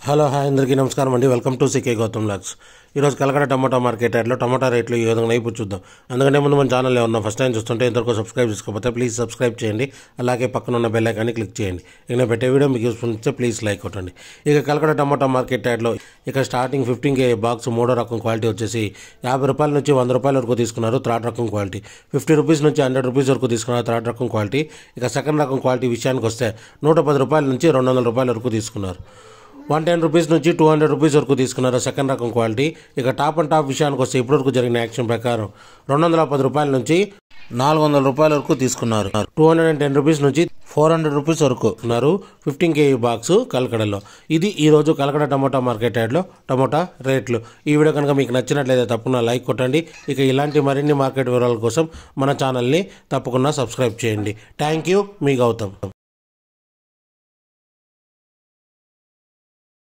Hello hi అందరికీ నమస్కారం అండి. Welcome to CK Gautam logs. ఈరోజు కలకడ టమాటా మార్కెట్ యార్డ్లో టమాటా రేట్లు ఈ విధంగా అయిపో చూద్దాం. అందుకంటే ముందు మన ఛానల్లో ఉన్న ఫస్ట్ టైం చూస్తుంటే ఇంతవరకు సబ్స్క్రైబ్ చేసుకోకపోతే ప్లీజ్ సబ్స్క్రైబ్ చేయండి. అలాగే పక్కన ఉన్న బెల్ ఐకాన్ని క్లిక్ చేయండి. ఇక నేను పెట్టే వీడియో మీకు యూస్ఫుల్ ఇస్తే ప్లీజ్ లైక్ కొట్టండి. ఇక కలకడ టమాటా మార్కెట్ యార్డ్లో ఇక స్టార్టింగ్ 15 kg బాక్స్ మూడో రకం క్వాలిటీ వచ్చేసి 50 రూపాయల నుంచి 100 రూపాయల వరకు తీసుకున్నారు. థర్డ్ రకం క్వాలిటీ 50 రూపీస్ నుంచి 100 రూపీస్ వరకు తీసుకున్నారు. థర్డ్ రకం క్వాలిటీ. ఇక సెకండ్ రకం క్వాలిటీ విషయానికి వస్తే 110 రూపాయల నుంచి 200 రూపాయల వరకు తీసుకున్నారు. 110 రూపీస్ నుంచి 200 రూపీస్ వరకు తీసుకున్నారు సెకండ్ రకం క్వాలిటీ. ఇక టాప్ అండ్ టాప్ విషయానికి వస్తే ఇప్పటివరకు జరిగిన యాక్షన్ ప్రకారం 210 రూపాయల నుంచి 400 రూపాయల వరకు తీసుకున్నారు. 210 రూపీస్ నుంచి 400 రూపీస్ వరకు ఉన్నారు 15 kg బాక్స్ కలకడలో. ఇది ఈరోజు కలకడ టమాటా మార్కెట్ యార్డ్లో టమాటా రేట్లు. ఈ వీడియో కనుక మీకు నచ్చినట్లయితే తప్పకుండా లైక్ కొట్టండి. ఇక ఇలాంటి మరిన్ని మార్కెట్ వివరాల కోసం మన ఛానల్ని తప్పకుండా సబ్స్క్రైబ్ చేయండి. థ్యాంక్ యూ, మీ గౌతమ్.